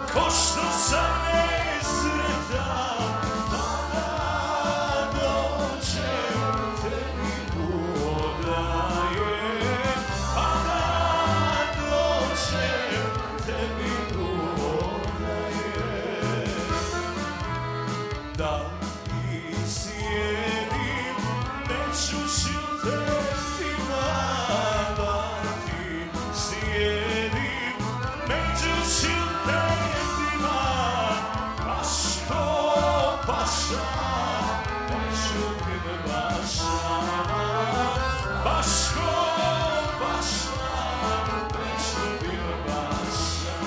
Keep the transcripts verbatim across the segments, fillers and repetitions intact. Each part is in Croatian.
ko što sam nesretan, kada dođem tebi uodaje, kada dođem tebi uodaje. Da ti sjedim među šiltetima, da ti sjedim među šiltetima, baš ko paša, neću mi baša, baš ko paša, neću mi baša.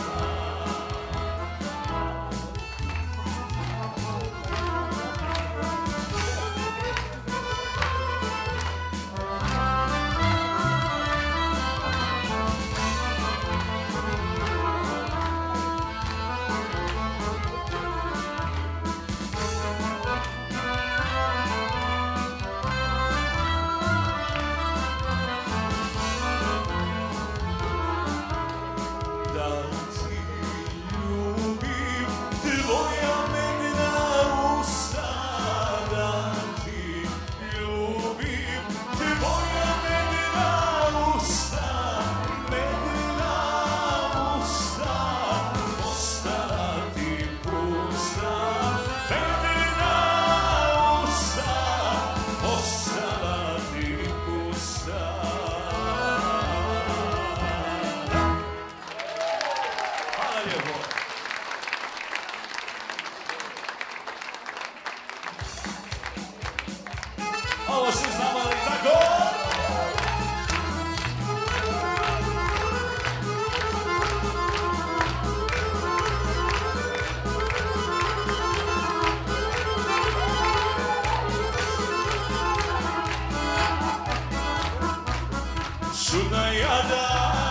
Da ti ljubim tvoja medna usta, da ti ljubim tvoja medna usta, medna usta, ostala ti pusta, medna usta, ostala ti pusta. Hvala lijepo. Ovo se znamali tako. Čudna jada,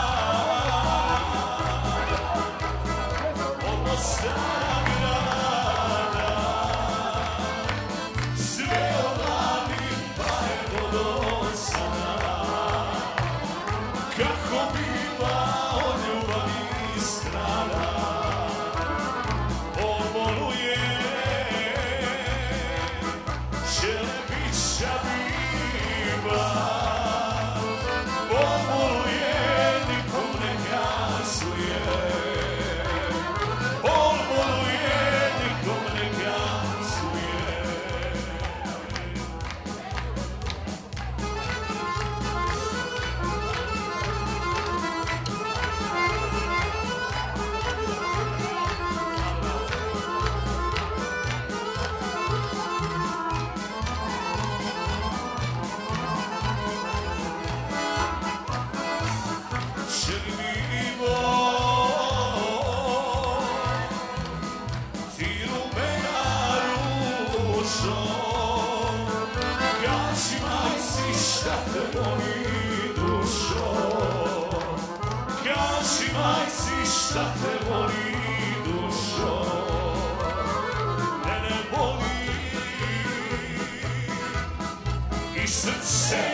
ovo stara grada, sve odavim pa je vodosana, kako biva od ljubavi strada, oboluje, Čelebića biva, oboluje, nikom ne kazuje, oboluje, nikom ne kazuje. Černivo, ti rumena ružo, kaži majci šta te voli dušo, kaži majci šta te voli dušo, mene boli i srce